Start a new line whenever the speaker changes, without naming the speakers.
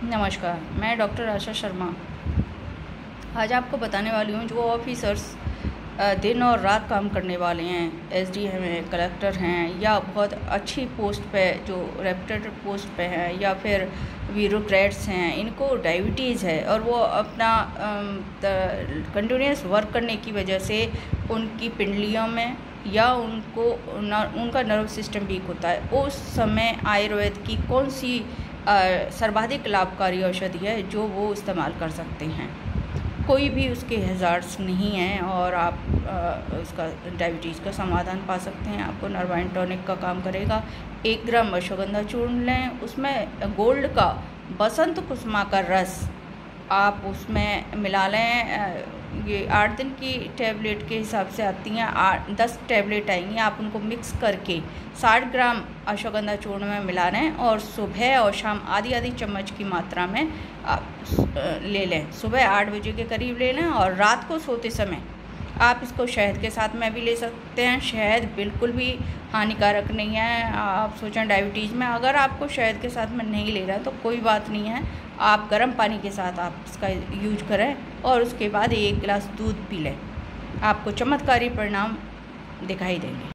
नमस्कार, मैं डॉक्टर आशा शर्मा आज आपको बताने वाली हूँ जो ऑफिसर्स दिन और रात काम करने वाले हैं, एसडीएम हैं, कलेक्टर हैं या बहुत अच्छी पोस्ट पे जो रेप्यूटेड पोस्ट पे हैं या फिर ब्यूरोक्रेट्स हैं, इनको डायबिटीज़ है और वो अपना कंटिन्यूस वर्क करने की वजह से उनकी पिंडलियों में या उनका नर्व सिस्टम वीक होता है। उस समय आयुर्वेद की कौन सी सर्वाधिक लाभकारी औषधि है जो वो इस्तेमाल कर सकते हैं। कोई भी उसके हैज़ार्ड्स नहीं हैं और आप उसका डायबिटीज़ का समाधान पा सकते हैं। आपको नर्वाइन टॉनिक का काम करेगा। 1 ग्राम अश्वगंधा चूर्ण लें, उसमें गोल्ड का बसंत कुसुमा का रस आप उसमें मिला लें। ये 8 दिन की टैबलेट के हिसाब से आती हैं, 10 टैबलेट आएंगी। आप उनको मिक्स करके 60 ग्राम अश्वगंधा चूर्ण में मिला लें और सुबह और शाम आधी चम्मच की मात्रा में आप ले लें। सुबह 8 बजे के करीब ले लें और रात को सोते समय आप इसको शहद के साथ में भी ले सकते हैं। शहद बिल्कुल भी हानिकारक नहीं है। आप सोचें डायबिटीज़ में अगर आपको शहद के साथ में नहीं ले रहा है तो कोई बात नहीं है, आप गर्म पानी के साथ आप इसका यूज करें और उसके बाद 1 गिलास दूध पी लें। आपको चमत्कारी परिणाम दिखाई देंगे।